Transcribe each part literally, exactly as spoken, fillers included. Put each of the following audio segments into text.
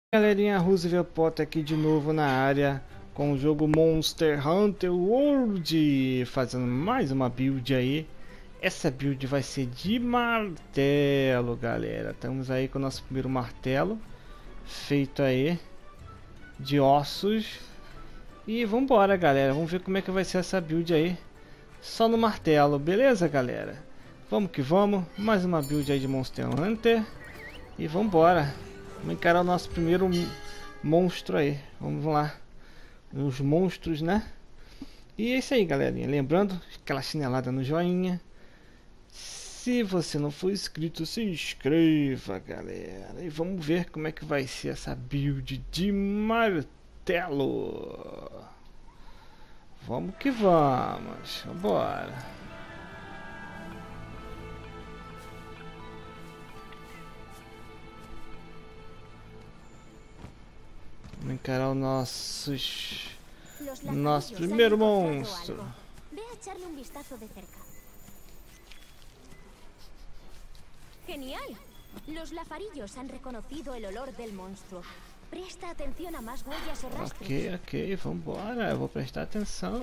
Galerinha, Roosevelt Potter aqui de novo na área com o jogo Monster Hunter World, fazendo mais uma build aí. Essa build vai ser de martelo, galera. Estamos aí com o nosso primeiro martelo feito aí de ossos. E vambora, galera, vamos ver como é que vai ser essa build aí só no martelo, beleza, galera? Vamos que vamos, mais uma build aí de Monster Hunter. E vambora, vamos encarar o nosso primeiro monstro aí. Vamos lá, os monstros, né? E é isso aí, galerinha. Lembrando, aquela chinelada no joinha. Se você não for inscrito, se inscreva, galera. E vamos ver como é que vai ser essa build de martelo. Vamos que vamos, bora. Vamos encarar os nossos... Nosso primeiro monstro. Ve a echarle un vistazo de cerca. Genial. Los lafarillos han reconocido el olor del monstruo. Presta atención a más huellas o rastros. Ok, ok, vambora. Eu vou prestar atenção.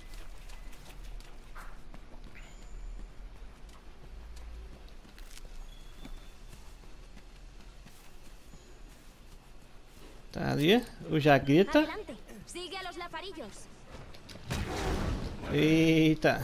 Tá ali, o Jagrita. Adelante. Sigue a los lafarillos. Eita.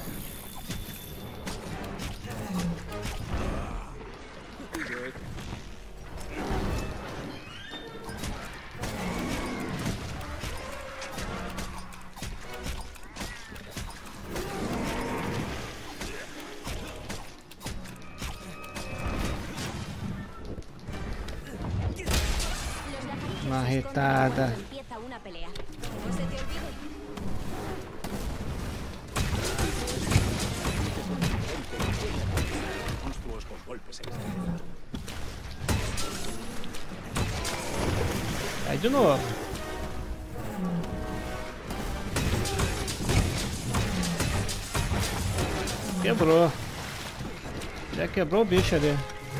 Marretada. Empieza una pelea. No se te olvide. Monstruos con golpes en Aí de novo. Quebrou. Já quebrou o bicho ali.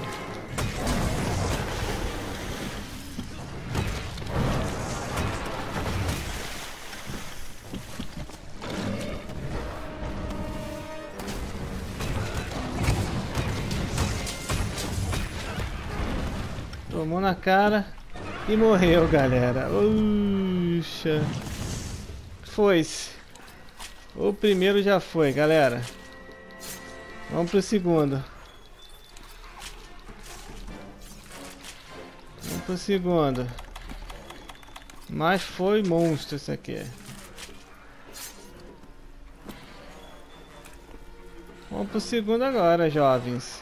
Tomou na cara e morreu, galera. Puxa. Foi-se. O primeiro já foi, galera. Vamos pro segundo. Vamos pro segundo. Mas foi monstro isso aqui. Vamos pro segundo agora, jovens.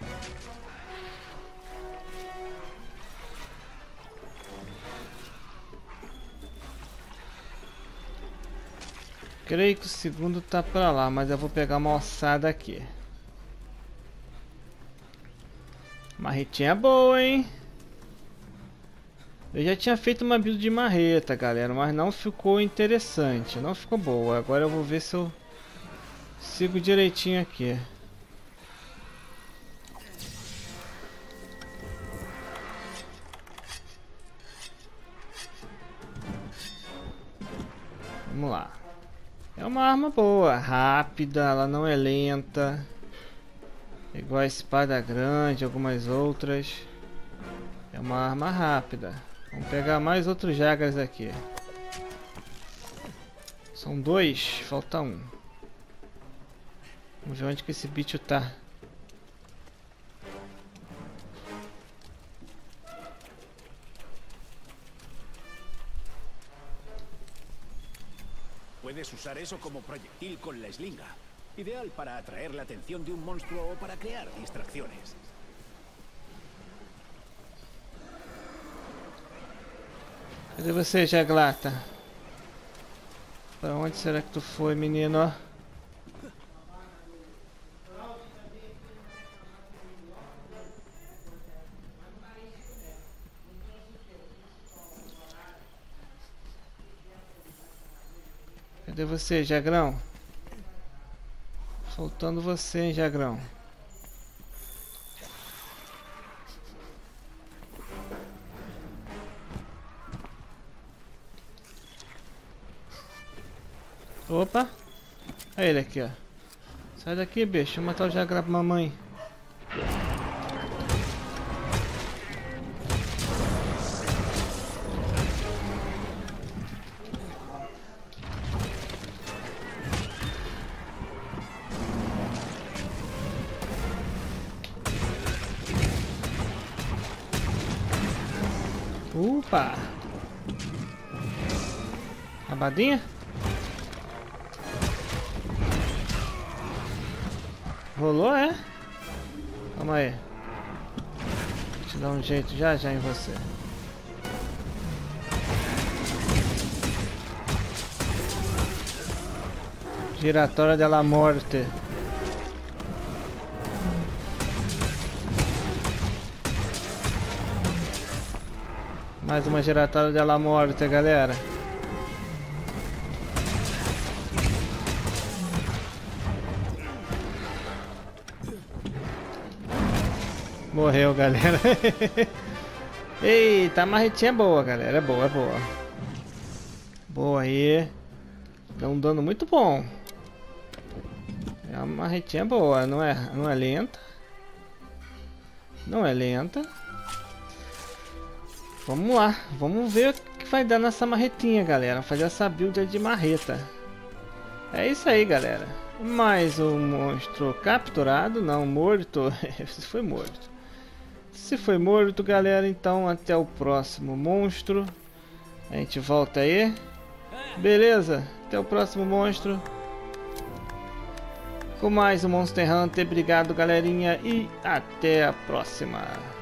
Creio que o segundo tá pra lá, mas eu vou pegar uma ossada aqui. Marretinha boa, hein? Eu já tinha feito uma build de marreta, galera, mas não ficou interessante, não ficou boa. Agora eu vou ver se eu sigo direitinho aqui. Vamos lá. É uma arma boa, rápida, ela não é lenta. Igual a espada grande, algumas outras. É uma arma rápida. Vamos pegar mais outros Jagras aqui. São dois, falta um. Vamos ver onde que esse bicho tá. Puedes usar eso como proyectil con la eslinga. Ideal para atraer la atención de un monstruo o para crear distracciones. Cadê você, Jaglata? Pra onde será que tu foi, menino? Cadê você, Jagrão? Faltando você, hein, Jagrão? Opa. Olha ele aqui, ó. Sai daqui, bicho. Vou matar o jacaré pra mamãe. Opa! Rabadinha? Rolou, é? Calma aí. Deixa eu dar um jeito já já em você. Giratória della Morte. Mais uma giratória della Morte, galera. Morreu, galera. Eita, a marretinha é boa, galera. É boa, é boa. Boa aí. Dá um dano muito bom. É uma marretinha boa. Não é, não é lenta. Não é lenta. Vamos lá. Vamos ver o que vai dar nessa marretinha, galera. Fazer essa build de marreta. É isso aí, galera. Mais um monstro capturado. Não, morto. Se foi morto. Se foi morto, galera, então até o próximo monstro. A gente volta aí. Beleza? Até o próximo monstro. Com mais um Monster Hunter. Obrigado, galerinha. E até a próxima.